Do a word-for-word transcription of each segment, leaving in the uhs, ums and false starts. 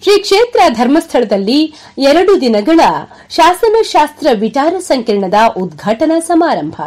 ಶ್ರೀ ಕ್ಷೇತ್ರ ಧರ್ಮಸ್ಥಳದಲ್ಲಿ ಎರಡು ದಿನಗಳ ಶಾಸನಶಾಸ್ತ್ರ ವಿಚಾರ ಸಂಕಿರಣದ ಉದ್ಘಾಟನಾ ಸಮಾರಂಭ.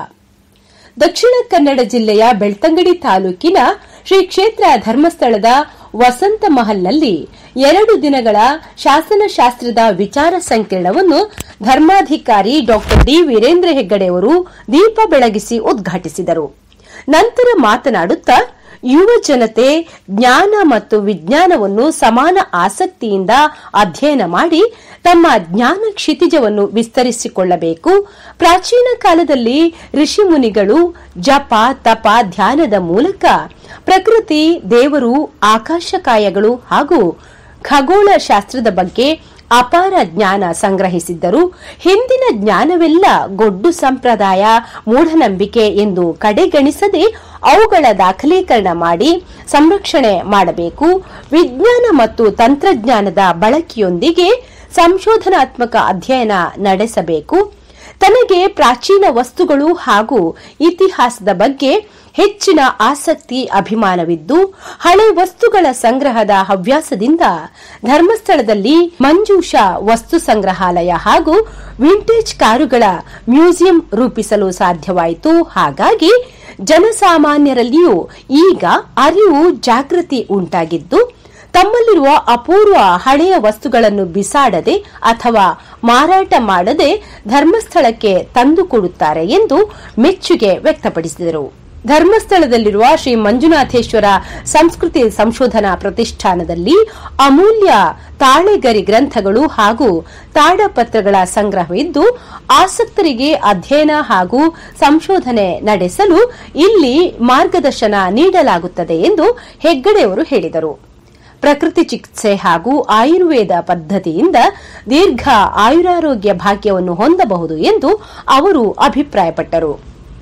ದಕ್ಷಿಣ ಕನ್ನಡ ಜಿಲ್ಲೆಯ ಬೆಳ್ತಂಗಡಿ ತಾಲೂಕಿನ ಶ್ರೀ ಕ್ಷೇತ್ರ ಧರ್ಮಸ್ಥಳದ ವಸಂತ ಮಹಲ್ನಲ್ಲಿ ಎರಡು ದಿನಗಳ ಶಾಸನಶಾಸ್ತ್ರದ ವಿಚಾರ ಸಂಕಿರಣವನ್ನು ಧರ್ಮಾಧಿಕಾರಿ ಡಾ ಡಿ ವೀರೇಂದ್ರ ಹೆಗ್ಗಡೆ ಅವರು ದೀಪ ಬೆಳಗಿಸಿ ಉದ್ಘಾಟಿಸಿದರು. ನಂತರ ಮಾತನಾಡುತ್ತಾ, ಯುವ ಜನತೆ ಜ್ಞಾನ ಮತ್ತು ವಿಜ್ಞಾನವನ್ನು ಸಮಾನ ಆಸಕ್ತಿಯಿಂದ ಅಧ್ಯಯನ ಮಾಡಿ ತಮ್ಮ ಜ್ಞಾನ ಕ್ಷಿತಿಜವನ್ನು ವಿಸ್ತರಿಸಿಕೊಳ್ಳಬೇಕು. ಪ್ರಾಚೀನ ಕಾಲದಲ್ಲಿ ಋಷಿಮುನಿಗಳು ಜಪ, ತಪ, ಧ್ಯಾನದ ಮೂಲಕ ಪ್ರಕೃತಿ, ದೇವರು, ಆಕಾಶಕಾಯಗಳು ಹಾಗೂ ಖಗೋಳ ಶಾಸ್ತ್ರದ ಬಗ್ಗೆ ಅಪಾರ ಜ್ಞಾನ ಸಂಗ್ರಹಿಸಿದ್ದರು. ಹಿಂದಿನ ಜ್ಞಾನವೆಲ್ಲ ಗೊಡ್ಡು ಸಂಪ್ರದಾಯ, ಮೂಢನಂಬಿಕೆ ಎಂದು ಕಡೆಗಣಿಸದೆ ಅವುಗಳ ದಾಖಲೀಕರಣ ಮಾಡಿ ಸಂರಕ್ಷಣೆ ಮಾಡಬೇಕು. ವಿಜ್ಞಾನ ಮತ್ತು ತಂತ್ರಜ್ಞಾನದ ಬಳಕೆಯೊಂದಿಗೆ ಸಂಶೋಧನಾತ್ಮಕ ಅಧ್ಯಯನ ನಡೆಸಬೇಕು. ತನಗೆ ಪ್ರಾಚೀನ ವಸ್ತುಗಳು ಹಾಗೂ ಇತಿಹಾಸದ ಬಗ್ಗೆ ಹೆಚ್ಚಿನ ಆಸಕ್ತಿ, ಅಭಿಮಾನವಿದ್ದು ಹಳೆ ವಸ್ತುಗಳ ಸಂಗ್ರಹದ ಹವ್ಯಾಸದಿಂದ ಧರ್ಮಸ್ಥಳದಲ್ಲಿ ಮಂಜೂಷಾ ವಸ್ತು ಸಂಗ್ರಹಾಲಯ ಹಾಗೂ ವಿಂಟೇಜ್ ಕಾರುಗಳ ಮ್ಯೂಸಿಯಂ ರೂಪಿಸಲು ಸಾಧ್ಯವಾಯಿತು. ಹಾಗಾಗಿ ಜನಸಾಮಾನ್ಯರಲ್ಲಿಯೂ ಈಗ ಅರಿವು, ಜಾಗೃತಿ ಉಂಟಾಗಿದ್ದು ತಮ್ಮಲ್ಲಿರುವ ಅಪೂರ್ವ ಹಳೆಯ ವಸ್ತುಗಳನ್ನು ಬಿಸಾಡದೆ ಅಥವಾ ಮಾರಾಟ ಮಾಡದೆ ಧರ್ಮಸ್ಥಳಕ್ಕೆ ತಂದುಕೊಡುತ್ತಾರೆ ಎಂದು ಮೆಚ್ಚುಗೆ ವ್ಯಕ್ತಪಡಿಸಿದರು. ಧರ್ಮಸ್ಥಳದಲ್ಲಿರುವ ಶ್ರೀ ಮಂಜುನಾಥೇಶ್ವರ ಸಂಸ್ಕೃತಿ ಸಂಶೋಧನಾ ಪ್ರತಿಷ್ಠಾನದಲ್ಲಿ ಅಮೂಲ್ಯ ತಾಳೆಗರಿ ಗ್ರಂಥಗಳು ಹಾಗೂ ತಾಡಪತ್ರಗಳ ಸಂಗ್ರಹವಿದ್ದು ಆಸಕ್ತರಿಗೆ ಅಧ್ಯಯನ ಹಾಗೂ ಸಂಶೋಧನೆ ನಡೆಸಲು ಇಲ್ಲಿ ಮಾರ್ಗದರ್ಶನ ನೀಡಲಾಗುತ್ತದೆ ಎಂದು ಹೆಗ್ಗಡೆಯವರು ಹೇಳಿದರು. ಪ್ರಕೃತಿ ಚಿಕಿತ್ಸೆ ಹಾಗೂ ಆಯುರ್ವೇದ ಪದ್ಧತಿಯಿಂದ ದೀರ್ಘ ಆಯುರಾರೋಗ್ಯ ಭಾಗ್ಯವನ್ನು ಹೊಂದಬಹುದು ಎಂದು ಅವರು ಅಭಿಪ್ರಾಯಪಟ್ಟರು.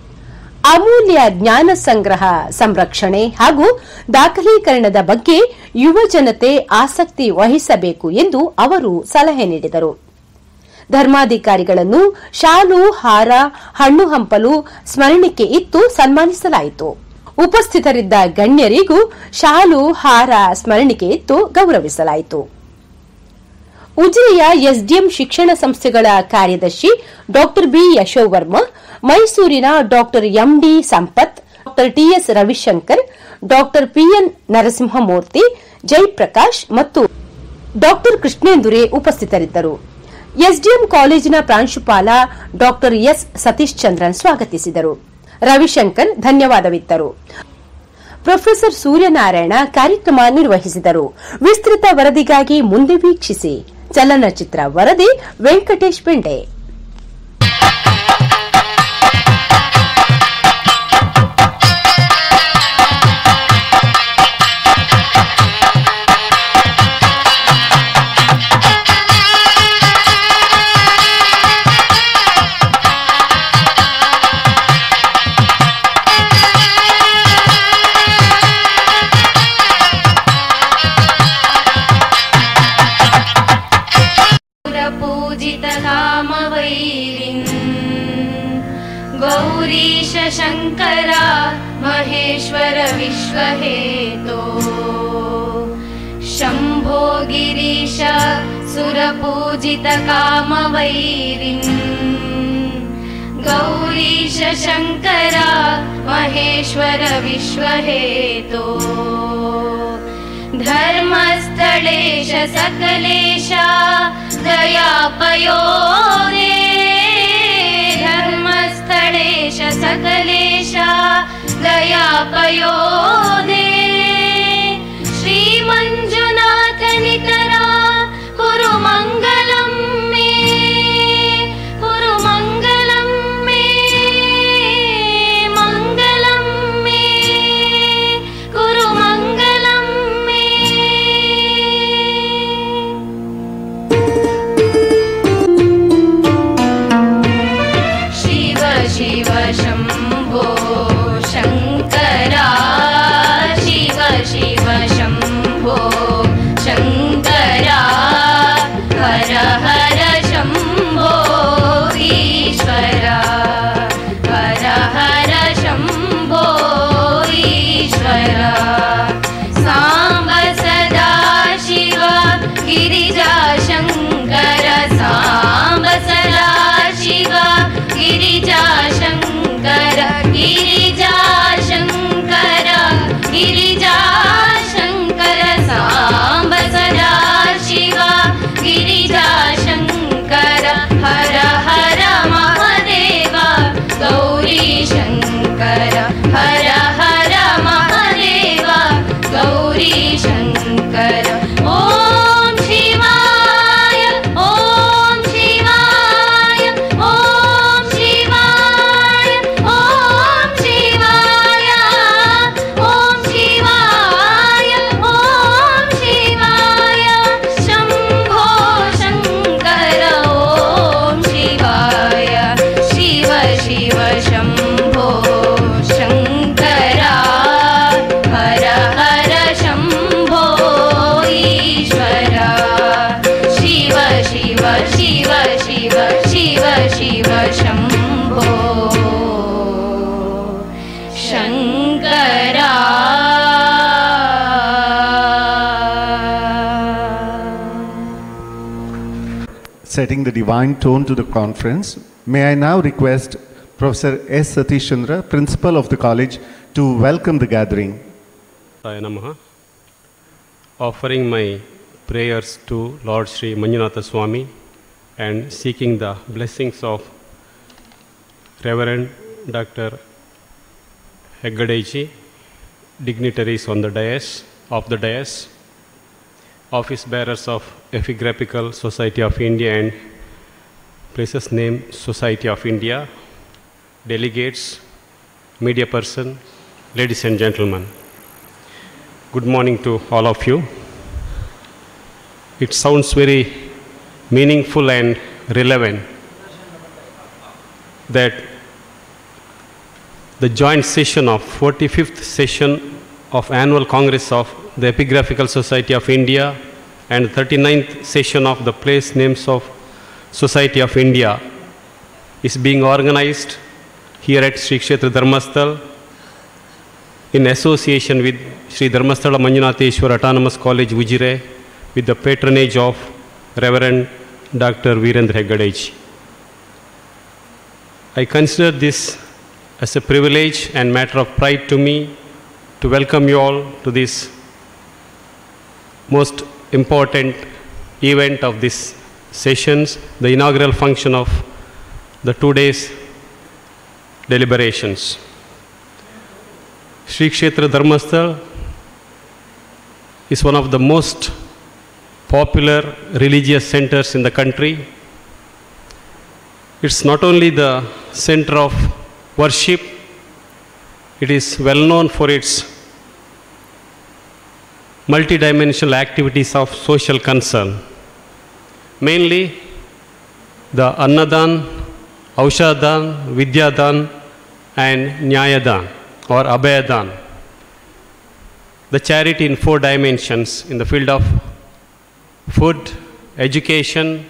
ಅಮೂಲ್ಯ ಜ್ಞಾನ ಸಂಗ್ರಹ, ಸಂರಕ್ಷಣೆ ಹಾಗೂ ದಾಖಲೀಕರಣದ ಬಗ್ಗೆ ಯುವ ಜನತೆ ಆಸಕ್ತಿ ವಹಿಸಬೇಕು ಎಂದು ಅವರು ಸಲಹೆ ನೀಡಿದರು. ಧರ್ಮಾಧಿಕಾರಿಗಳನ್ನು ಶಾಲು, ಹಾರ, ಹಣ್ಣು ಹಂಪಲು ಸ್ಮರಣಿಕೆ ಇತ್ತು ಸನ್ಮಾನಿಸಲಾಯಿತು. ಉಪಸ್ಥಿತರಿದ್ದ ಗಣ್ಯರಿಗೂ ಶಾಲು, ಹಾರ, ಸ್ಮರಣಿಕೆ ಇತ್ತು ಗೌರವಿಸಲಾಯಿತು. ಉಜಿರೆಯ ಎಸ್ಡಿಎಂ ಶಿಕ್ಷಣ ಸಂಸ್ಥೆಗಳ ಕಾರ್ಯದರ್ಶಿ ಡಾ ಬಿ ಯಶೋವರ್ಮ, ಮೈಸೂರಿನ ಡಾ ಎಂಡಿ ಸಂಪತ್, ಡಾ ಟಿಎಸ್ ರವಿಶಂಕರ್, ಡಾ ಪಿಎನ್ ನರಸಿಂಹಮೂರ್ತಿ, ಜಯಪ್ರಕಾಶ್ ಮತ್ತು ಡಾ ಕೃಷ್ಣೇಂದುರೆ ಉಪಸ್ಥಿತರಿದ್ದರು. ಎಸ್ಡಿಎಂ ಕಾಲೇಜಿನ ಪ್ರಾಂಶುಪಾಲ ಡಾ ಎಸ್ ಸತೀಶ್ ಚಂದ್ರನ್ ಸ್ವಾಗತಿಸಿದರು. ರವಿಶಂಕರ್ ಧನ್ಯವಾದವಿತ್ತರು. ಪ್ರೊಫೆಸರ್ ಸೂರ್ಯನಾರಾಯಣ ಕಾರ್ಯಕ್ರಮ ನಿರ್ವಹಿಸಿದರು. ವಿಸ್ತೃತ ವರದಿಗಾಗಿ ಮುಂದೆ ವೀಕ್ಷಿಸಿ. ಚಲನಚಿತ್ರ ವರದಿ ವೆಂಕಟೇಶ್ ಬೆಂಡೆ. गौरीश शंकरा महेश्वर विश्वहेतो शंभो गिरीश सुरपूजित कामवैरिन् गौरीश शंकरा महेश्वर विश्वहेतो धर्मस्थलेश सकलेश दयापयोदे धर्मस्थलेश सकलेश दयापयोदे श्री मंजुनाथ नितरा कुरु मंगलम मे कुरु मंगलम मे मंगलम मे कुरु मंगलम मे शिव शिव शंभो शंकरा शिव शङ्कर ॐ शिवाय ॐ शिवाय ॐ शिवाय ॐ शिवाय ॐ शिवाय ॐ शिवाय शम्भो शङ्कर ॐ शिवाय शिव शिव शम्भो शङ्करा हर हर शम्भो ईश्वरा Shiv Shiv Shiv Shiv Shiv Shiv Shambho Shankara Setting the divine tone to the conference, may I now request Professor S. Satish Chandra, Principal of the College, to welcome the gathering. Saya Namaha. Offering my prayers to Lord Sri Manjunatha Swami and seeking the blessings of Reverend Doctor Heggadeji, dignitaries on the dais, of the dais, office bearers of Epigraphical Society of India and Precious Name Society of India, delegates, media person, ladies and gentlemen. Good morning to all of you. It sounds very meaningful and relevant that the joint session of forty-fifth session of Annual Congress of the Epigraphical Society of India and thirty-ninth session of the Place Names of Society of India is being organized here at Sri Kshetra Dharmasthal in association with Sri Dharmasthala Manjunatheshwar Autonomous College, Ujire, with the patronage of Reverend Doctor Virendra Heggadeji. I consider this as a privilege and matter of pride to me to welcome you all to this most important event of this sessions, the inaugural function of the two days deliberations. Sri Kshetra Dharmasthal is one of the most popular religious centers in the country. It's not only the center of worship, it is well known for its multidimensional activities of social concern, mainly the Annadan, Aushadan, Vidyadan and Nyayadan or Abhayadan, the charity in four dimensions in the field of food, education,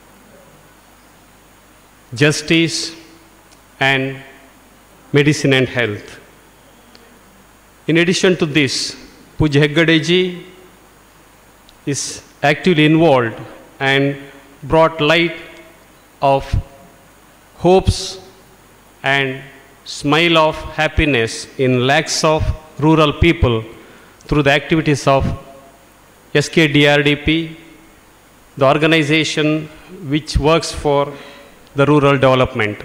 justice and medicine and health. In addition to this, Pujya Heggadeji is actively involved and brought light of hopes and smile of happiness in lakhs of rural people through the activities of S K D R D P, the organization which works for the rural development.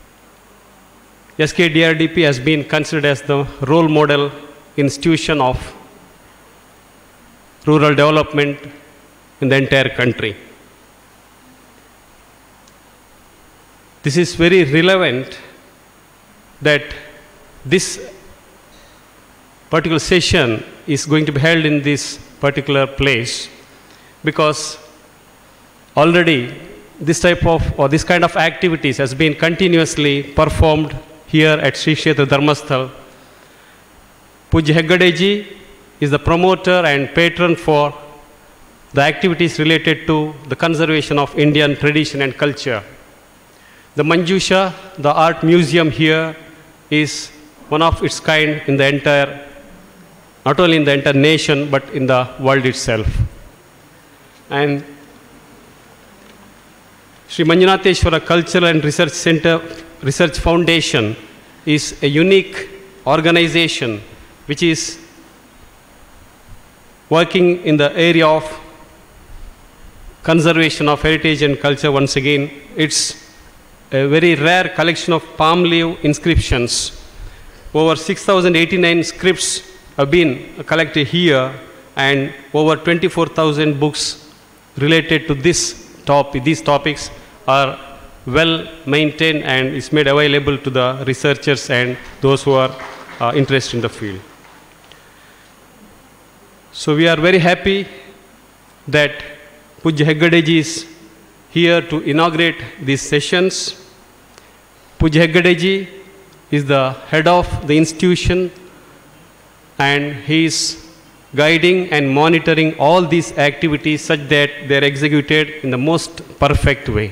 S K D R D P has been considered as the role model institution of rural development in the entire country. This is very relevant that this particular session is going to be held in this particular place because already this type of or this kind of activities has been continuously performed here at Sri Kshetra Dharmasthal. Pujya Heggadeji is the promoter and patron for the activities related to the conservation of Indian tradition and culture. The Manjusha, the art museum here, is one of its kind in the entire, not only in the entire nation, but in the world itself. And Sri Manjunatheshwara Cultural and Research Center, Research Foundation is a unique organization which is working in the area of conservation of heritage and culture. Once again, it's a very rare collection of palm leaf inscriptions. Over six thousand eighty-nine scripts have been collected here and over twenty-four thousand books related to this top, these topics are well maintained and is made available to the researchers and those who are uh, interested in the field. So we are very happy that Pujya Heggadeji is here to inaugurate these sessions. Pujya Heggadeji is the head of the institution, and he is guiding and monitoring all these activities such that they are executed in the most perfect way.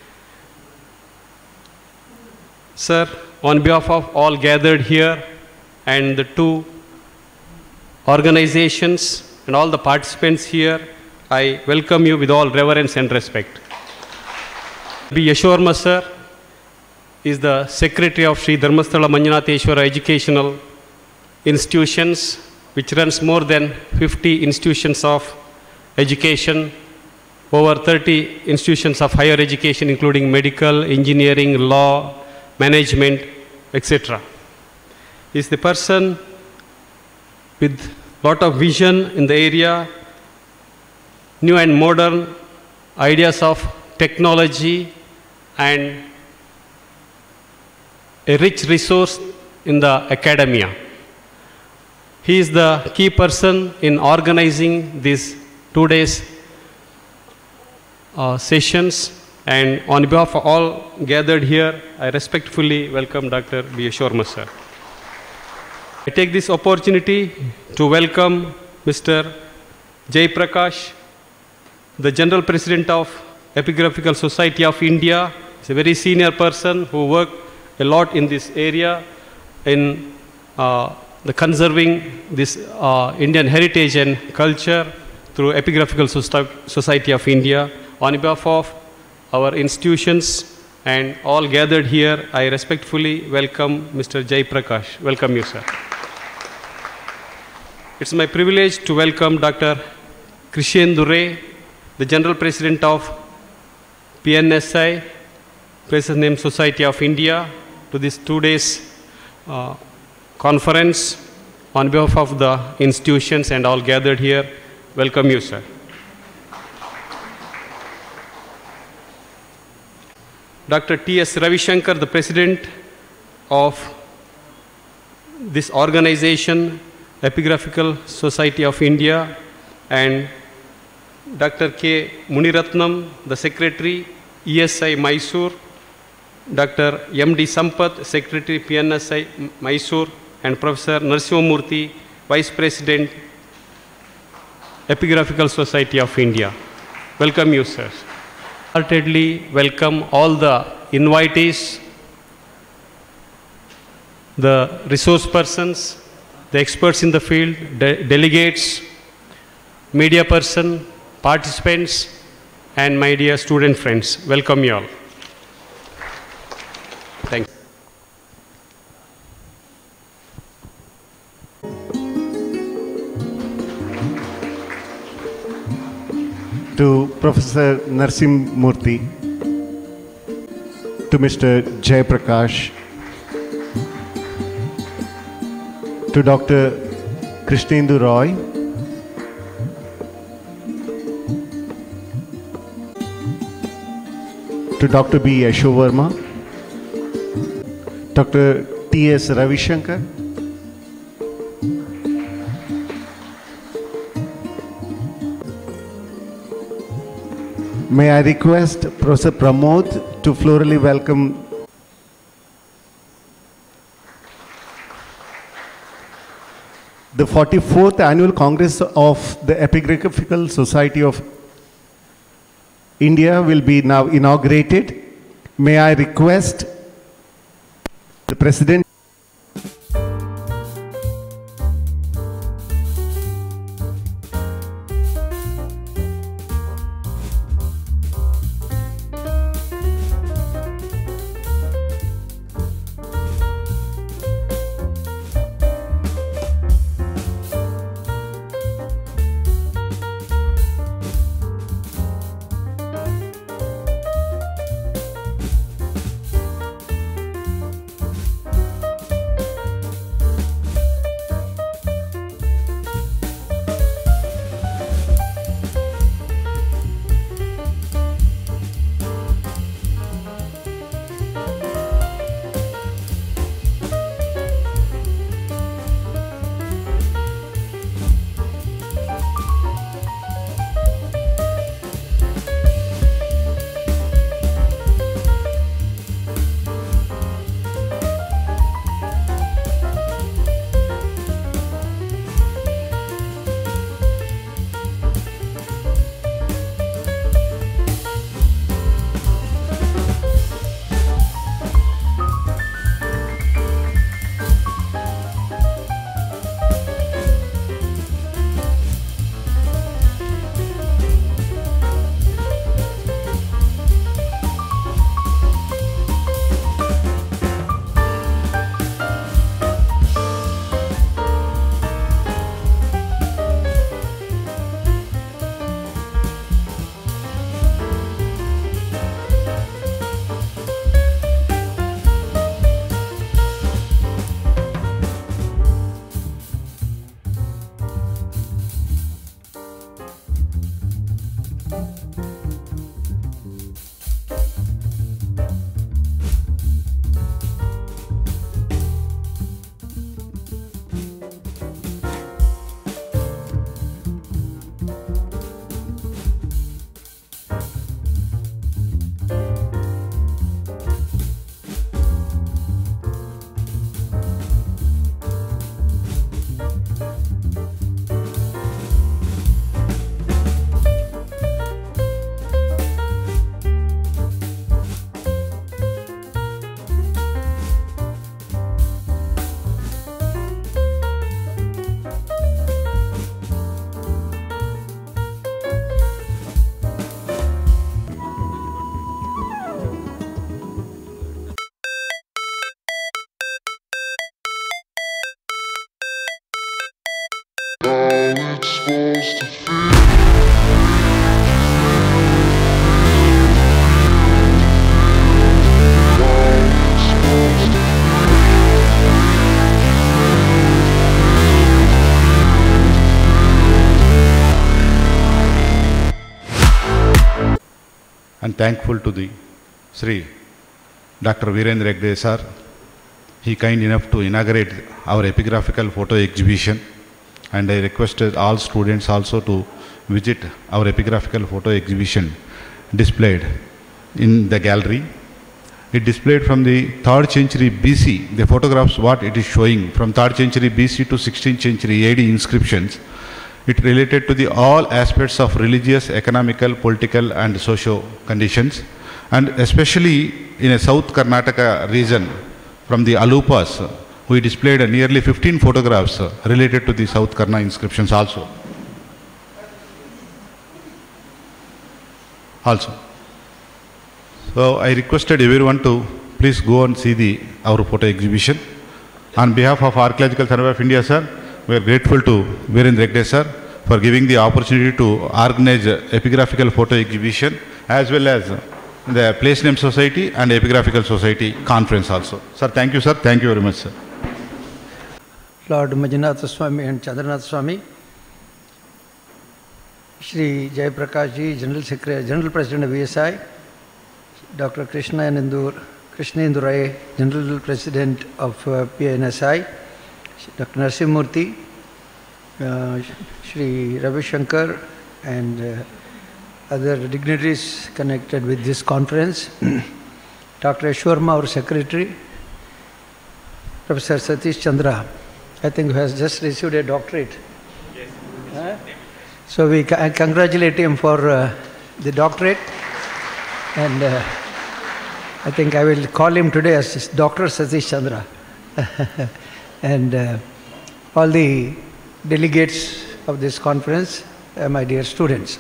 Sir, on behalf of all gathered here and the two organizations and all the participants here, I welcome you with all reverence and respect. B. Yashwarma sir is the secretary of Sri Dharmasthala Manjunatheshwara Educational Institutions, which runs more than fifty institutions of education, over thirty institutions of higher education, including medical, engineering, law, management, et cetera. He is the person with lot of vision in the area, new and modern ideas of technology, and a rich resource in the academia. He is the key person in organizing these two days uh, sessions, and on behalf of all gathered here, I respectfully welcome Doctor B. Yashwarma sir. I take this opportunity to welcome Mister Jay Prakash, the General President of Epigraphical Society of India. He's a very senior person who worked a lot in this area in uh, the conserving this uh, Indian heritage and culture through Epigraphical Society of India. On behalf of our institutions and all gathered here, I respectfully welcome Mister Jay Prakash. Welcome you, sir. It's my privilege to welcome Doctor Krishendu Ray, the General President of P N S I, Places Name Society of India, to this two days uh, conference. On behalf of the institutions and all gathered here, welcome you, sir. Doctor T S Ravishankar, the President of this organization, Epigraphical Society of India, and Doctor K. Muniratnam, the Secretary, E S I Mysore, Doctor M D Sampath, Secretary, P N S I Mysore, and Professor Narasimhamurthy, Vice President, Epigraphical Society of India. Welcome you, sir. Heartedly welcome all the invitees, the resource persons, the experts in the field, de delegates, media person, participants, and my dear student friends. Welcome you all. Thank you. To Professor Narasimhamurthy, to Mister Jay Prakash, to Doctor Krishendu Roy, to Doctor B. Yashwarma, Doctor T S Ravishankar, may I request Professor Pramod to florally welcome the forty-fourth Annual Congress of the Epigraphical Society of India will be now inaugurated. May I request the President And thankful to the Sri Doctor Virendra Hegde sir. He kind enough to inaugurate our epigraphical photo exhibition, and I requested all students also to visit our epigraphical photo exhibition displayed in the gallery. It displayed from the third century B C, the photographs what it is showing from third century B C to sixteenth century A D inscriptions. It related to the all aspects of religious, economical, political and socio conditions, and especially in a South Karnataka region from the Alupas, we displayed nearly fifteen photographs related to the South Karna inscriptions also. Also. So I requested everyone to please go and see the our photo exhibition. On behalf of Archaeological Survey of India, sir, we are grateful to Virendra Hegde sir for giving the opportunity to organize epigraphical photo exhibition as well as the Place Name Society and Epigraphical Society conference also. Sir, thank you, sir. Thank you very much, sir. Lord Manjunath Swami and Chandranath Swami, Shri Jai Prakash ji, General Secretary, General President of V S I, Doctor Krishna Indur, Krishna Indurai, General President of uh, P N S I, Doctor Narsimurthy, uh, Shri Ravi Shankar, and uh, other dignitaries connected with this conference, Doctor Ashwarma, our Secretary, Professor Satish Chandra, I think who has just received a doctorate. Yes. Uh, so we I congratulate him for uh, the doctorate, and uh, I think I will call him today as Doctor Satish Chandra. And uh, all the delegates of this conference, uh, my dear students.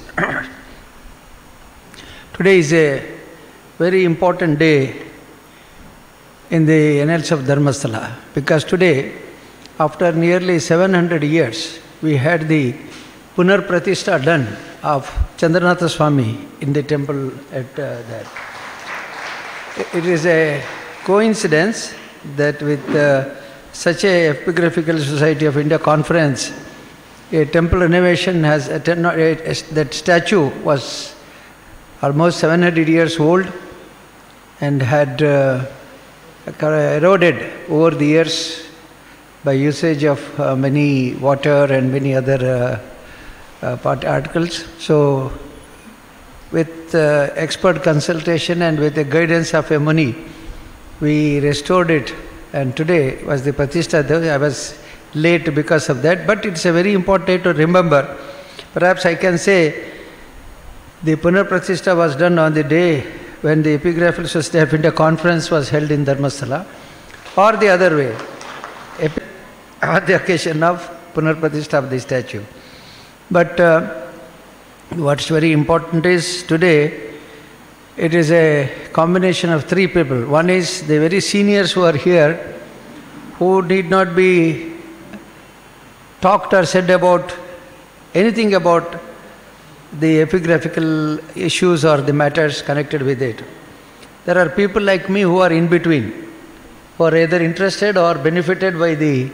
Today is a very important day in the annals of Dharmasthala, because today, after nearly seven hundred years, we had the Punar Pratishtha done of Chandranatha Swami in the temple at uh, that. It is a coincidence that with uh, such a Epigraphical Society of India conference, a temple renovation has, that statue was almost seven hundred years old and had uh, eroded over the years by usage of uh, many water and many other uh, uh, part articles. So with uh, expert consultation and with the guidance of a Muni, we restored it, and today was the Pratishtha. I was late because of that, but it's a very important day to remember. Perhaps I can say the Punar Pratishtha was done on the day when the Epigraphical Society of India conference was held in Dharmasthala, or the other way, on the occasion of Punar Pratishtha of the statue. But uh, what's very important is today it is a combination of three people. One is the very seniors who are here, who need not be talked or said about anything about the epigraphical issues or the matters connected with it. There are people like me who are in between, who are either interested or benefited by the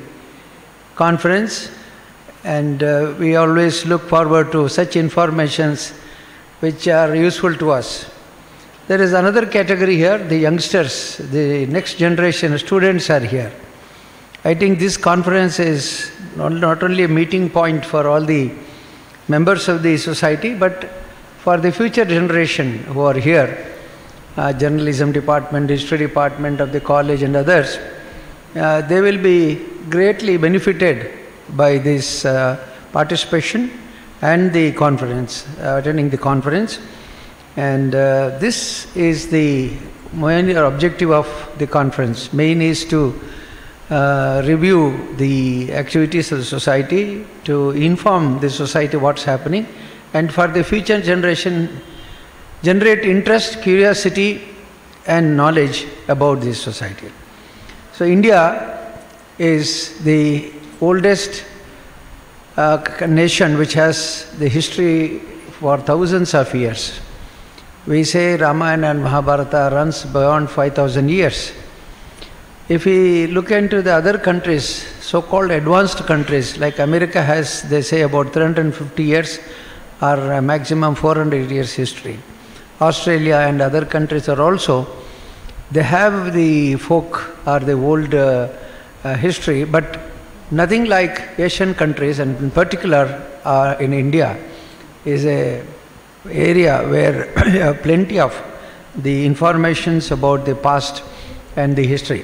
conference, and uh, we always look forward to such informations which are useful to us. There is another category here, the youngsters, the next generation students are here. I think this conference is not, not only a meeting point for all the members of the society, but for the future generation who are here, uh, journalism department, history department of the college and others, uh, they will be greatly benefited by this uh, participation and the conference, uh, attending the conference. And uh, this is the main objective of the conference. Main is to uh, review the activities of the society, to inform the society what's happening, and for the future generation generate interest, curiosity and knowledge about this society. So India is the oldest uh, nation which has the history for thousands of years. We say Ramayana and Mahabharata runs beyond five thousand years. If we look into the other countries, so-called advanced countries, like America has, they say, about three hundred fifty years or a maximum four hundred years history. Australia and other countries are also, they have the folk or the old uh, uh, history, but nothing like Asian countries, and in particular uh, in India is a area where plenty of the informations about the past and the history.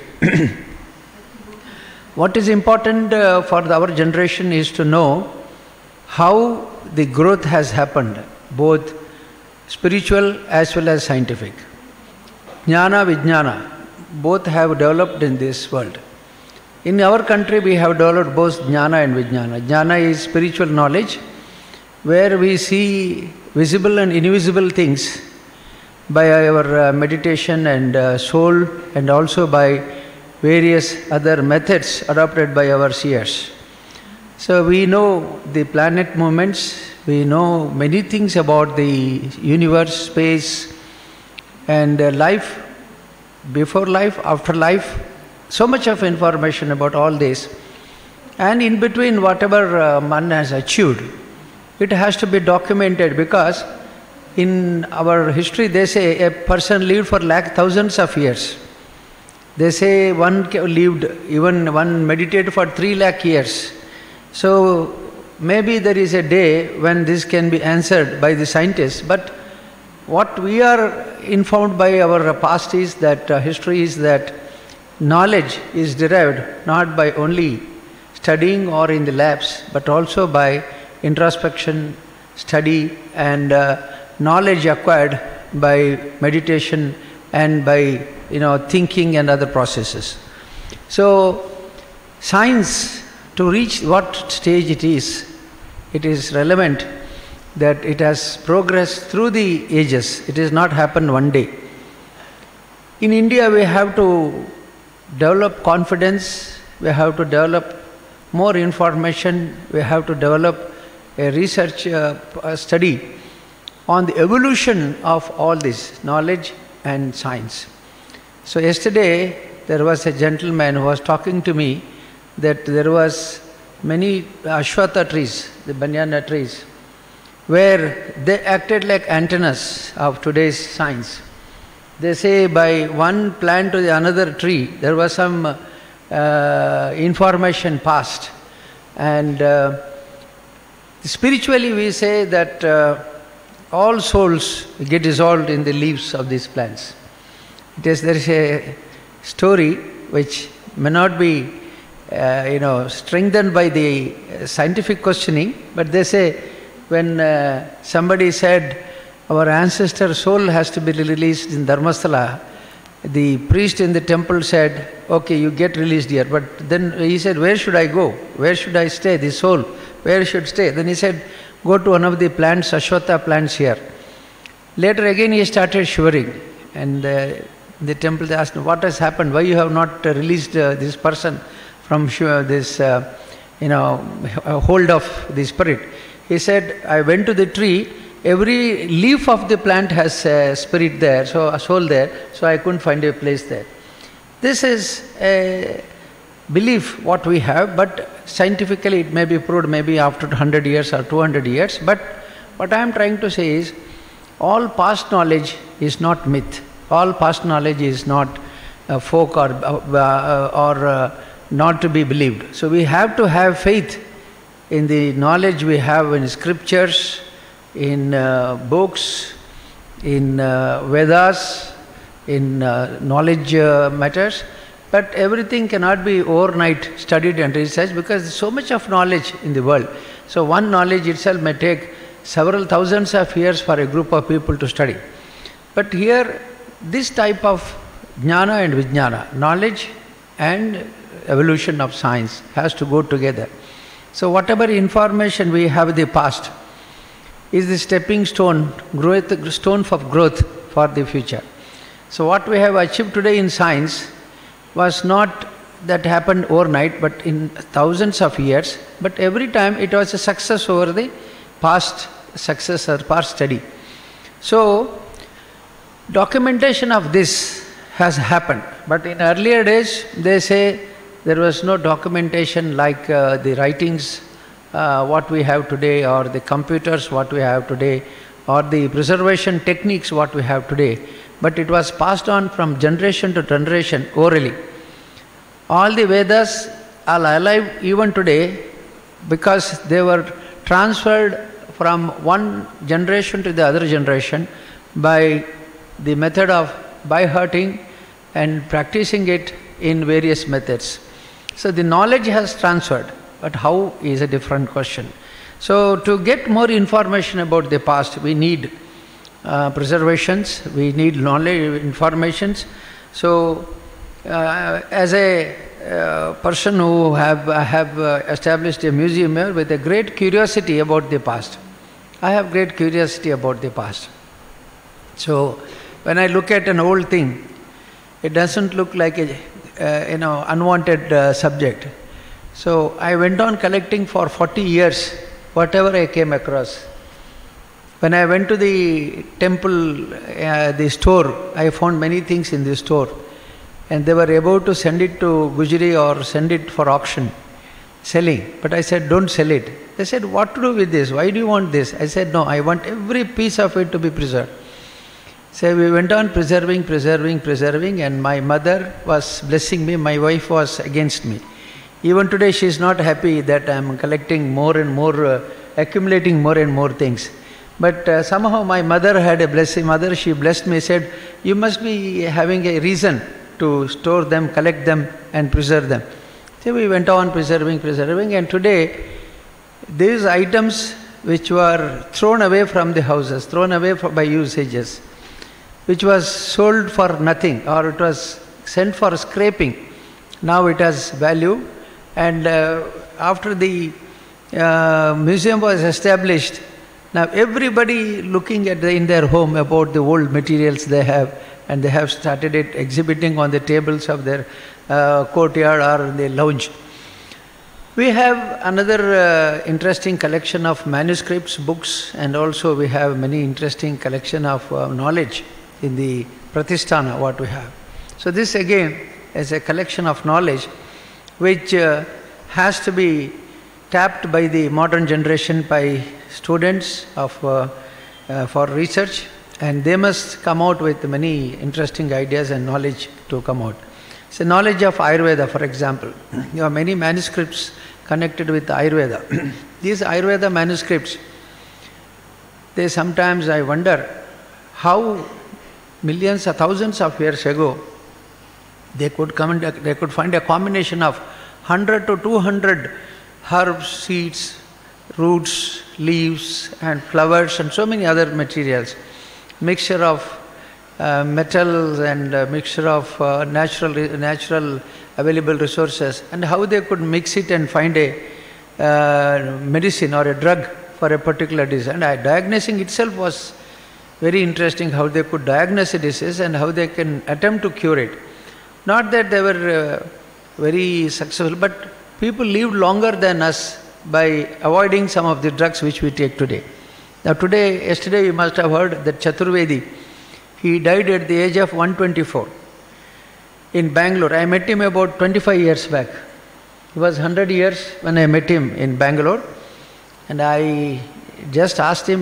What is important uh, for our generation is to know how the growth has happened, both spiritual as well as scientific. Jnana, Vijnana, both have developed in this world. In our country, we have developed both Jnana and Vijnana. Jnana is spiritual knowledge, where we see visible and invisible things by our uh, meditation and uh, soul, and also by various other methods adopted by our seers. So we know the planet movements, we know many things about the universe, space, and uh, life, before life, after life, so much of information about all this. And in between whatever uh, man has achieved, it has to be documented, because in our history they say a person lived for lakh thousands of years. They say one lived, even one meditated for three lakh years. So maybe there is a day when this can be answered by the scientists, but what we are informed by our past is that uh, history is that knowledge is derived not by only studying or in the labs, but also by introspection, study, and uh, knowledge acquired by meditation and by, you know, thinking and other processes. So science, to reach what stage it is, it is relevant that it has progressed through the ages. It has not happened one day. In India, we have to develop confidence, we have to develop more information, we have to develop a research uh, a study on the evolution of all this knowledge and science. So yesterday there was a gentleman who was talking to me that there was many ashwatha trees, the banana trees, where they acted like antennas of today's science. They say by one plant to the another tree there was some uh, information passed, and uh, spiritually we say that uh, all souls get dissolved in the leaves of these plants. It is, there is a story which may not be uh, you know, strengthened by the scientific questioning, but they say when uh, somebody said our ancestor soul has to be released in Dharmasthala, the priest in the temple said, okay, you get released here. But then he said, where should I go? Where should I stay? The soul, where should stay? Then he said, go to one of the plants, ashwatha plants here. Later again he started shivering, and uh, the temple asked, what has happened? Why you have not uh, released uh, this person from uh, this, uh, you know, hold of the spirit? He said, I went to the tree, every leaf of the plant has a spirit there, so a soul there, so I couldn't find a place there. This is a belief what we have, but scientifically it may be proved maybe after one hundred years or two hundred years. But what I am trying to say is, all past knowledge is not myth. All past knowledge is not uh, folk or, uh, or uh, not to be believed. So we have to have faith in the knowledge we have in scriptures, in uh, books, in uh, Vedas, in uh, knowledge uh, matters. But everything cannot be overnight studied and researched because there's so much of knowledge in the world. So one knowledge itself may take several thousands of years for a group of people to study. But here, this type of jnana and vijnana, knowledge and evolution of science, has to go together. So whatever information we have in the past is the stepping stone, growth, stone for growth for the future. So what we have achieved today in science was not that happened overnight, but in thousands of years. But every time it was a success over the past success or past study. So documentation of this has happened. But in earlier days, they say there was no documentation like uh, the writings, uh, what we have today, or the computers, what we have today, or the preservation techniques, what we have today. But it was passed on from generation to generation orally. All the Vedas are alive even today because they were transferred from one generation to the other generation by the method of by-hearting and practicing it in various methods. So the knowledge has transferred, but how is a different question. So to get more information about the past, we need uh, preservations, we need knowledge, informations. So uh, as a uh, person who have, I have uh, established a museum here with a great curiosity about the past. I have great curiosity about the past. So when I look at an old thing, it doesn't look like a uh, you know unwanted uh, subject. So I went on collecting for forty years whatever I came across. When I went to the temple, uh, the store, I found many things in the store, and they were about to send it to Gujri or send it for auction, selling. But I said, don't sell it. They said, what to do with this? Why do you want this? I said, no, I want every piece of it to be preserved. So we went on preserving, preserving, preserving, and my mother was blessing me, my wife was against me. Even today she is not happy that I am collecting more and more, uh, accumulating more and more things. But uh, somehow my mother had a blessing, mother, she blessed me, said, you must be having a reason to store them, collect them and preserve them. So we went on preserving, preserving, and today these items which were thrown away from the houses, thrown away for, by usages, which was sold for nothing or it was sent for scraping, now it has value. And uh, after the uh, museum was established, now everybody looking at the, in their home about the old materials they have, and they have started it exhibiting on the tables of their uh, courtyard or the lounge. We have another uh, interesting collection of manuscripts, books, and also we have many interesting collection of uh, knowledge in the Pratisthana, what we have. So this again is a collection of knowledge which uh, has to be tapped by the modern generation, by students of, uh, uh, for research, and they must come out with many interesting ideas and knowledge to come out. So knowledge of Ayurveda, for example. You have many manuscripts connected with Ayurveda. These Ayurveda manuscripts, they sometimes I wonder how millions or thousands of years ago they could come and they could find a combination of one hundred to two hundred herbs, seeds, roots, leaves and flowers and so many other materials. Mixture of uh, metals and uh, mixture of uh, natural natural available resources, and how they could mix it and find a uh, medicine or a drug for a particular disease. And uh, diagnosing itself was very interesting, how they could diagnose a disease and how they can attempt to cure it. Not that they were uh, very successful, but people lived longer than us by avoiding some of the drugs which we take today. Now today, yesterday you must have heard that Chaturvedi, he died at the age of one hundred twenty-four in Bangalore. I met him about twenty-five years back. He was one hundred years when I met him in Bangalore, and I just asked him,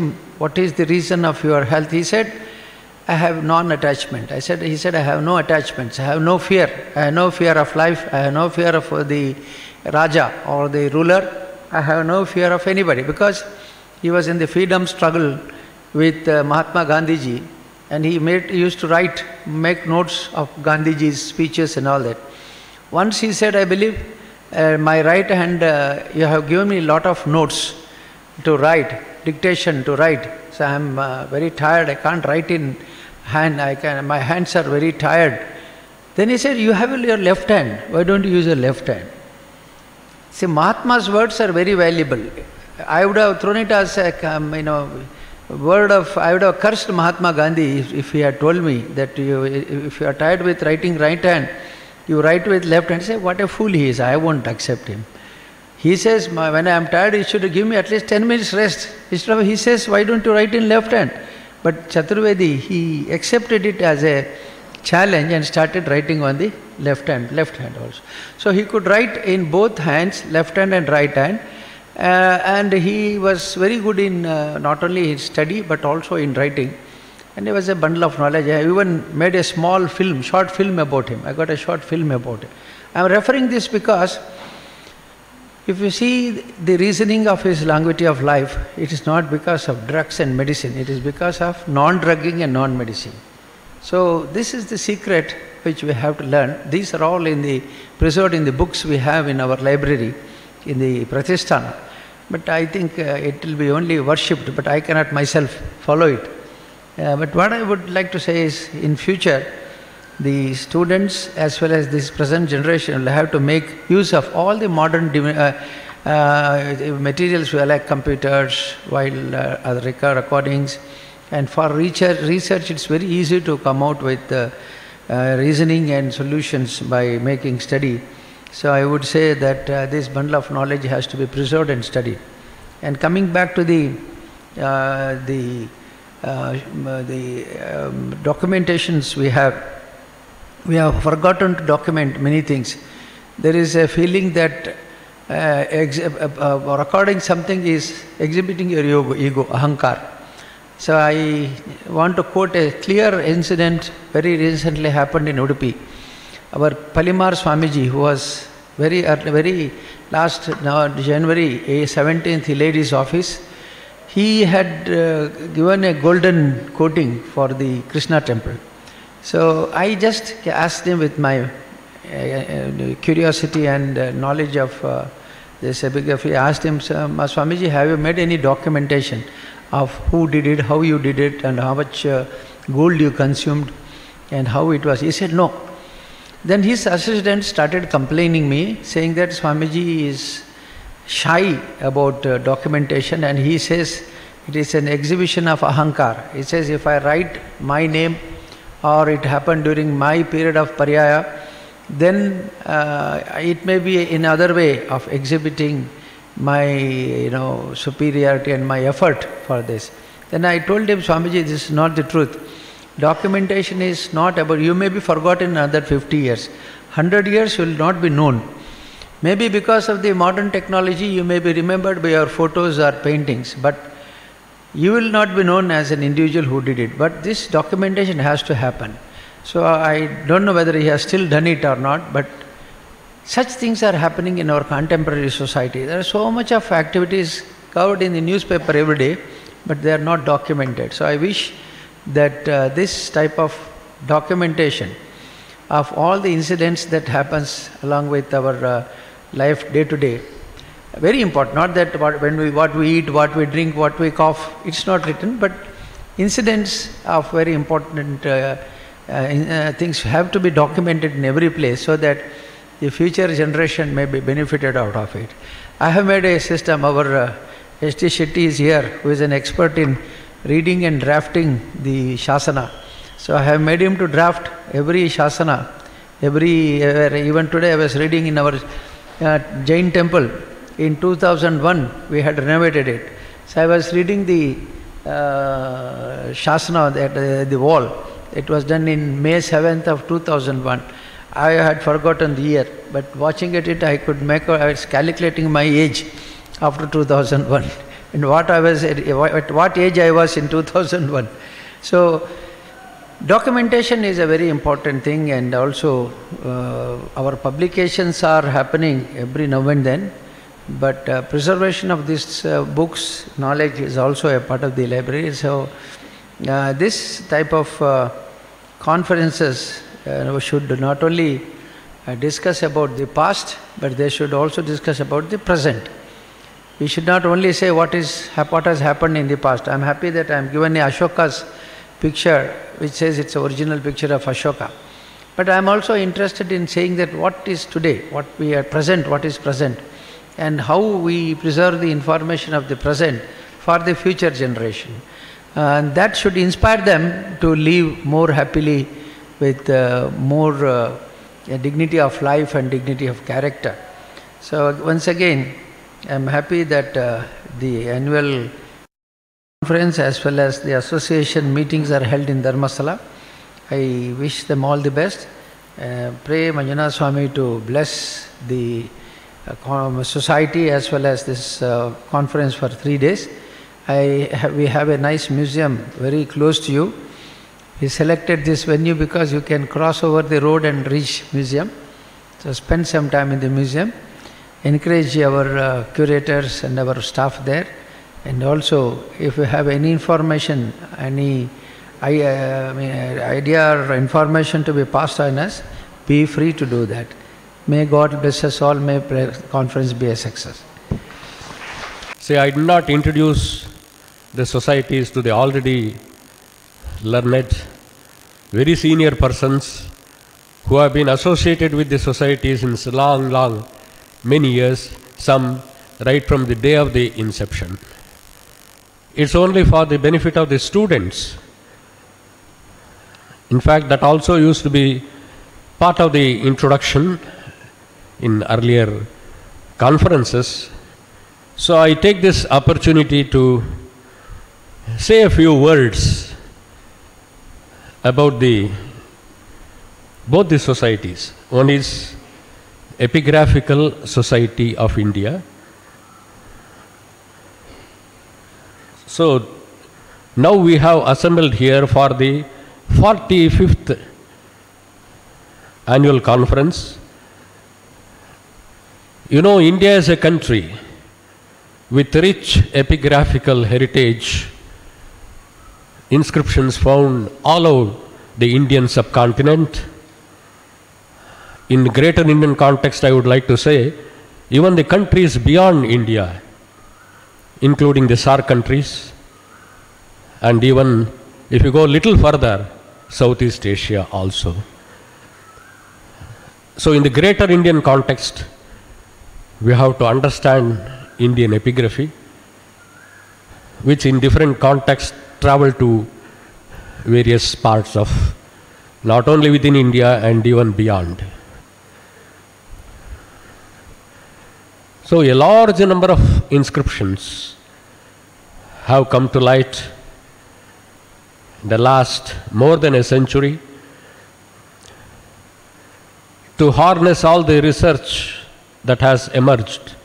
what is the reason of your health? He said, I have non-attachment. I said, he said, I have no attachments. I have no fear. I have no fear of life. I have no fear of the Raja or the ruler. I have no fear of anybody, because he was in the freedom struggle with uh, Mahatma Gandhiji, and he made, he used to write, make notes of Gandhiji's speeches and all that. Once he said, I believe uh, my right hand, uh, you have given me a lot of notes to write, dictation to write. So I am uh, very tired, I can't write in hand, I can, my hands are very tired. Then he said, you have your left hand, why don't you use your left hand? See, Mahatma's words are very valuable. I would have thrown it as a, um, you know, word of, I would have cursed Mahatma Gandhi if, if he had told me that you, if you are tired with writing right hand, you write with left hand. Say, what a fool he is, I won't accept him. He says, when I am tired, you should give me at least ten minutes rest. Instead of, he says, why don't you write in left hand? But Chaturvedi, he accepted it as a challenge and started writing on the left hand, left hand also. So he could write in both hands, left hand and right hand. Uh, and he was very good in uh, not only in study but also in writing. And he was a bundle of knowledge. I even made a small film, short film about him. I got a short film about him. I am referring this because if you see the reasoning of his longevity of life, it is not because of drugs and medicine, it is because of non-drugging and non-medicine. So this is the secret which we have to learn. These are all in the preserved in the books we have in our library, in the Pratisthana. But I think uh, it will be only worshipped, but I cannot myself follow it. Uh, but what I would like to say is, in future, the students as well as this present generation will have to make use of all the modern uh, uh, materials like computers, while uh, other recordings. And for research, research, it's very easy to come out with uh, uh, reasoning and solutions by making study. So I would say that uh, this bundle of knowledge has to be preserved and studied. And coming back to the uh, the uh, the um, documentations we have, we have forgotten to document many things. There is a feeling that uh, ex uh, uh, recording something is exhibiting your ego, ego, ahankar. So I want to quote a clear incident very recently happened in Udupi. Our Palimar Swamiji, who was very uh, very last uh, January seventeenth, he laid his office. He had uh, given a golden coating for the Krishna temple. So I just asked him with my uh, curiosity and uh, knowledge of uh, this epigraphy. I asked him, Swamiji, have you made any documentation of who did it, how you did it, and how much uh, gold you consumed, and how it was? He said, no. Then his assistant started complaining me, saying that Swamiji is shy about uh, documentation, and he says it is an exhibition of ahankar. He says, if I write my name or it happened during my period of pariyaya, then uh, it may be in other way of exhibiting my you know superiority and my effort for this. Then I told him, Swamiji, this is not the truth. Documentation is not about, you may be forgotten in another fifty years. one hundred years you will not be known. Maybe because of the modern technology you may be remembered by your photos or paintings, but you will not be known as an individual who did it. But this documentation has to happen. So I don't know whether he has still done it or not, but such things are happening in our contemporary society. There are so much of activities covered in the newspaper every day, but they are not documented. So I wish that uh, this type of documentation of all the incidents that happens along with our uh, life day to day, very important. Not that what, when we, what we eat, what we drink, what we cough, it's not written, but incidents of very important uh, uh, uh, things have to be documented in every place so that the future generation may be benefited out of it. I have made a system. Our uh, S T Shetty is here, who is an expert in reading and drafting the Shasana. So I have made him to draft every Shasana. Every, uh, even today I was reading in our uh, Jain temple. In two thousand one, we had renovated it. So I was reading the uh, Shasana at uh, the wall. It was done in May seventh of two thousand one. I had forgotten the year, but watching at it, I could make, I was calculating my age after two thousand one. in what I was at, at what age I was in two thousand one. So documentation is a very important thing, and also uh, our publications are happening every now and then, but uh, preservation of these uh, books, knowledge is also a part of the library. So uh, this type of uh, conferences uh, should not only uh, discuss about the past, but they should also discuss about the present. We should not only say what is what has happened in the past. I am happy that I am given a Ashoka's picture, which says it's an original picture of Ashoka. But I am also interested in saying that what is today, what we are present, what is present, and how we preserve the information of the present for the future generation. Uh, and that should inspire them to live more happily with uh, more uh, dignity of life and dignity of character. So once again, I am happy that uh, the annual conference as well as the association meetings are held in Dharmasthala. I wish them all the best. Uh, pray Manjunath Swami to bless the uh, society as well as this uh, conference for three days. I have, we have a nice museum very close to you. We selected this venue because you can cross over the road and reach museum. So spend some time in the museum. Encourage our uh, curators and our staff there. And also, if you have any information, any idea or information to be passed on us, be free to do that. May God bless us all. May the conference be a success. See, I did not introduce the societies to the already learned, very senior persons who have been associated with the society since long, long, many years, some right from the day of the inception. It's only for the benefit of the students. In fact, that also used to be part of the introduction in earlier conferences. So I take this opportunity to say a few words about the both the societies. One is Epigraphical Society of India. So now we have assembled here for the forty-fifth annual conference. You know, India is a country with rich epigraphical heritage, inscriptions found all over the Indian subcontinent. In greater Indian context, I would like to say, even the countries beyond India, including the S A R C countries, and even if you go a little further, Southeast Asia also. So in the greater Indian context, we have to understand Indian epigraphy, which in different contexts travel to various parts of, not only within India and even beyond. So a large number of inscriptions have come to light in the last more than a century to harness all the research that has emerged.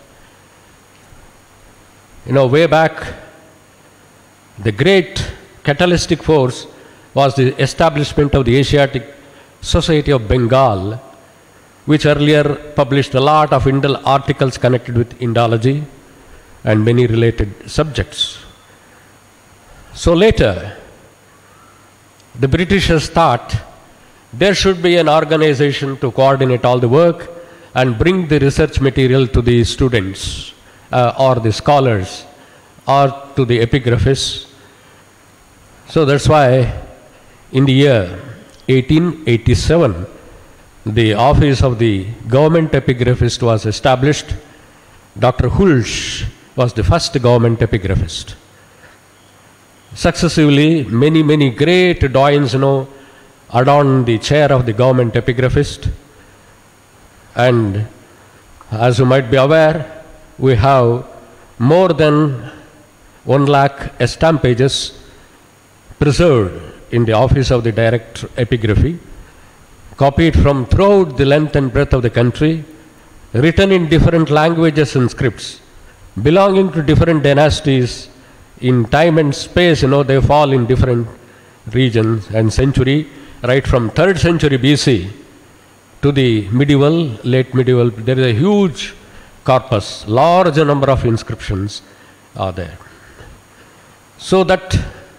You know, way back, the great catalytic force was the establishment of the Asiatic Society of Bengal, which earlier published a lot of Indal articles connected with Indology and many related subjects. So later, the Britishers thought there should be an organization to coordinate all the work and bring the research material to the students uh, or the scholars or to the epigraphists. So that's why in the year eighteen eighty-seven, the office of the government epigraphist was established. Doctor Hulsh was the first government epigraphist. Successively, many, many great doyens, you know, adorned the chair of the government epigraphist. And as you might be aware, we have more than one lakh estampages preserved in the office of the Director Epigraphy, copied from throughout the length and breadth of the country, written in different languages and scripts, belonging to different dynasties in time and space, you know, they fall in different regions and century, right from third century B C to the medieval, late medieval. There is a huge corpus, large number of inscriptions are there. So that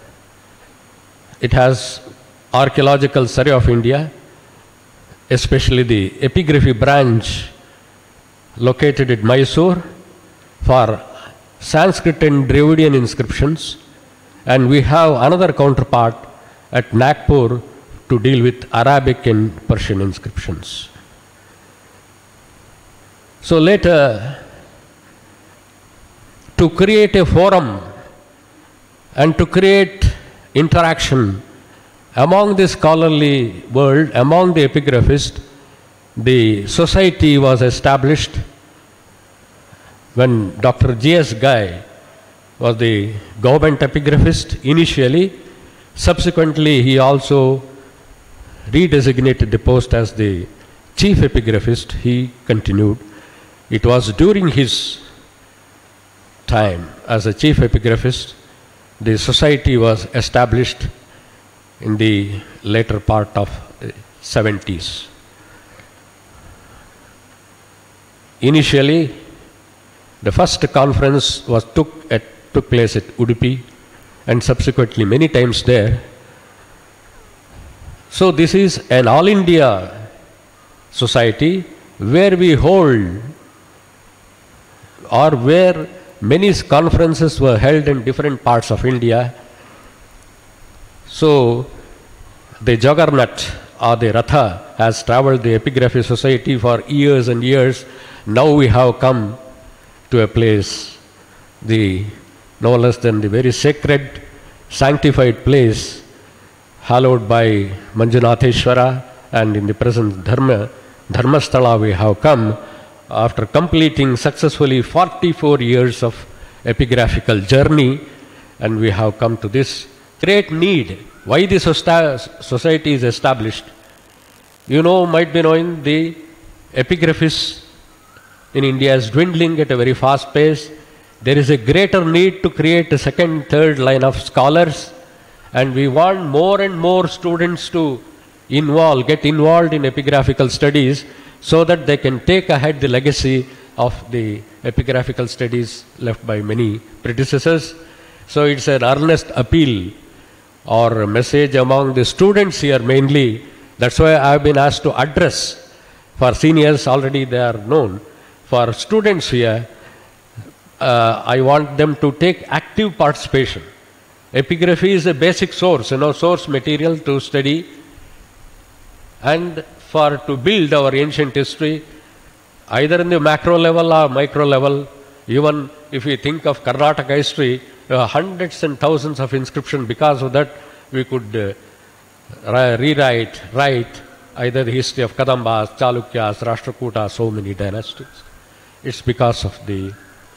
it has Archaeological Survey of India, especially the epigraphy branch located at Mysore for Sanskrit and Dravidian inscriptions, and we have another counterpart at Nagpur to deal with Arabic and Persian inscriptions. So later, to create a forum and to create interaction among the scholarly world, among the epigraphists, the society was established when Doctor G S Ghai was the government epigraphist initially. Subsequently, he also redesignated the post as the chief epigraphist. He continued. It was during his time as a chief epigraphist, the society was established in the later part of the seventies. Initially, the first conference was took, at, took place at Udupi, and subsequently many times there. So this is an all India society where we hold, or where many conferences were held in different parts of India. So the Juggernaut or the Ratha has travelled the Epigraphy Society for years and years. Now we have come to a place, the no less than the very sacred, sanctified place, hallowed by Manjunatheshwara, and in the present Dharma, Dharmasthala we have come after completing successfully forty-four years of epigraphical journey, and we have come to this great need. Why this society is established? You know, might be knowing the epigraphists in India is dwindling at a very fast pace. There is a greater need to create a second, third line of scholars, and we want more and more students to involve, get involved in epigraphical studies so that they can take ahead the legacy of the epigraphical studies left by many predecessors. So it's an earnest appeal or a message among the students here mainly. That's why I've been asked to address. For seniors already they are known. For students here, uh, I want them to take active participation. Epigraphy is a basic source, you know, source material to study, and for to build our ancient history, either in the macro level or micro level. Even if we think of Karnataka history, uh, hundreds and thousands of inscriptions. Because of that, we could uh, rewrite, write either the history of Kadambas, Chalukyas, Rashtrakutas, so many dynasties. It's because of the...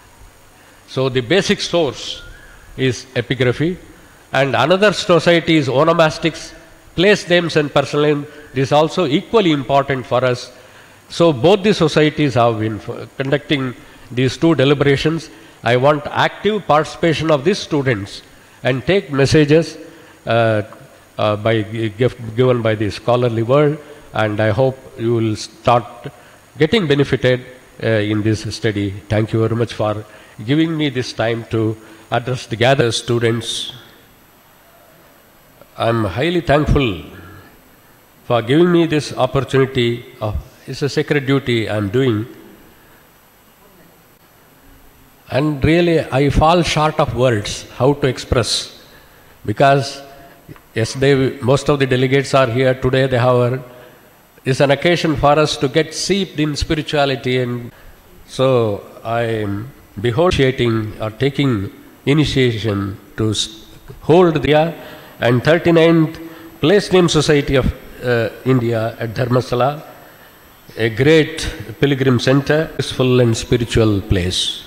So the basic source is epigraphy, and another society is onomastics, place names and personal names. This is also equally important for us. So both the societies have been conducting these two deliberations. I want active participation of these students and take messages uh, uh, by gift given by the scholarly world, and I hope you will start getting benefited uh, in this study. Thank you very much for giving me this time to address the gathered students. I am highly thankful for giving me this opportunity. Of, it's a sacred duty I am doing. And really, I fall short of words how to express, because yes, they, most of the delegates are here today. They have it's an occasion for us to get seeped in spirituality, and so I am beholding or taking initiation to hold the and thirty-ninth Place Name Society of uh, India at Dharmasthala, a great pilgrim center, peaceful and spiritual place.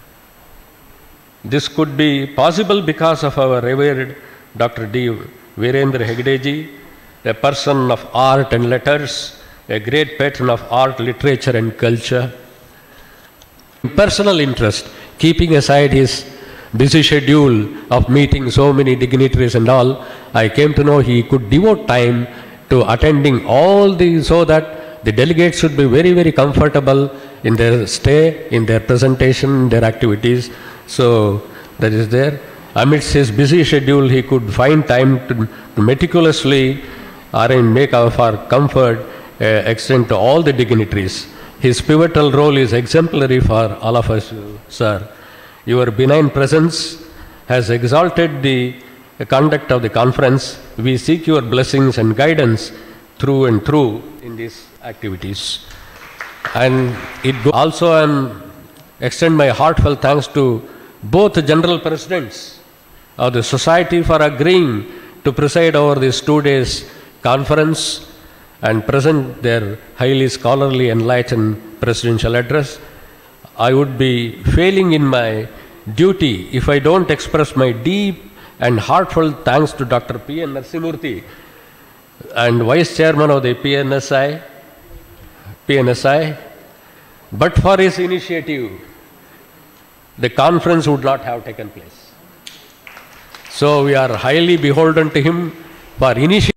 This could be possible because of our revered Doctor D. Virendra Hegdeji, a person of art and letters, a great patron of art, literature and culture. Personal interest. keeping aside his busy schedule of meeting so many dignitaries and all, I came to know he could devote time to attending all these so that the delegates should be very, very comfortable in their stay, in their presentation, their activities. So that is there. Amidst his busy schedule, he could find time to, to meticulously arrange, make our for comfort uh, extend to all the dignitaries. His pivotal role is exemplary for all of us, sir. Your benign presence has exalted the conduct of the conference. We seek your blessings and guidance through and through in these activities. And it go also and extend my heartfelt thanks to both the general presidents of the society for agreeing to preside over this two days conference and present their highly scholarly enlightened presidential address. I would be failing in my duty if I don't express my deep and heartfelt thanks to Doctor P N Narasimurthy and Vice Chairman of the P N S I, P N S I. But for his initiative, the conference would not have taken place. So we are highly beholden to him for initiating